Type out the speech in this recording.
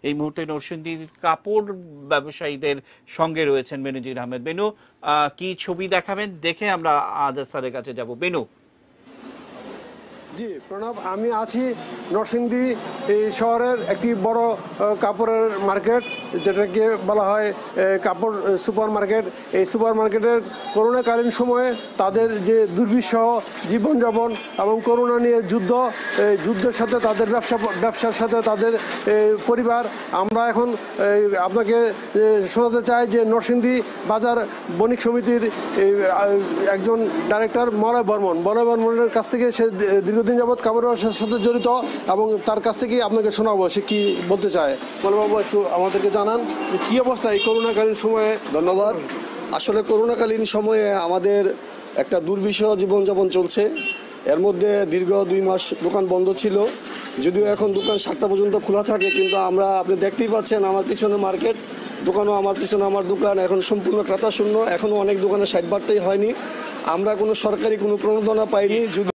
এই মুহূর্তে নরসিংদীর কাপড় ব্যবসায়ীদের সঙ্গে রয়েছেন বেনজির আহমেদ। বেনু, কি ছবি দেখাবেন, দেখে আমরা আজাদ স্যারের কাছে যাব। বেনু। জি প্রণব, আমি আছি নরসিংদী শহরের একটি বড় কাপড়ের মার্কেট, যেটাকে বলা হয় কাপড় সুপার মার্কেট। এই সুপার মার্কেটের করোনাকালীন সময়ে তাদের যে দুর্বিষহ জীবনযাপন এবং করোনা নিয়ে যুদ্ধের সাথে তাদের ব্যবসার সাথে তাদের পরিবার, আমরা এখন আপনাকে শোনাতে চাই যে নরসিংদী বাজার বণিক সমিতির একজন ডাইরেক্টর মলয় বর্মনের কাছ থেকে, সে দীর্ঘদিন যাবৎ কাপড় ব্যবসার সাথে জড়িত এবং তার কাছ থেকেই আপনাকে শোনাবো সে কি বলতে চায়। মলয়বাবু, একটু আমাদেরকে জানান কি অবস্থা এই করোনাকালীন সময়ে। ধন্যবাদ। আসলে করোনাকালীন সময়ে আমাদের একটা দুর্বিষহ জীবনযাপন চলছে। এর মধ্যে দীর্ঘ 2 মাস দোকান বন্ধ ছিল, যদিও এখন দোকান 7টা পর্যন্ত খোলা থাকে, কিন্তু আপনি দেখতেই পাচ্ছেন আমার পিছনে মার্কেট, দোকানও আমার পিছনে আমার দোকান এখন সম্পূর্ণ ক্রেতা শূন্য। এখনও অনেক দোকানে 60 বারটাই হয়নি। আমরা কোনো সরকারি কোনো প্রণোদনা পাইনি, যদি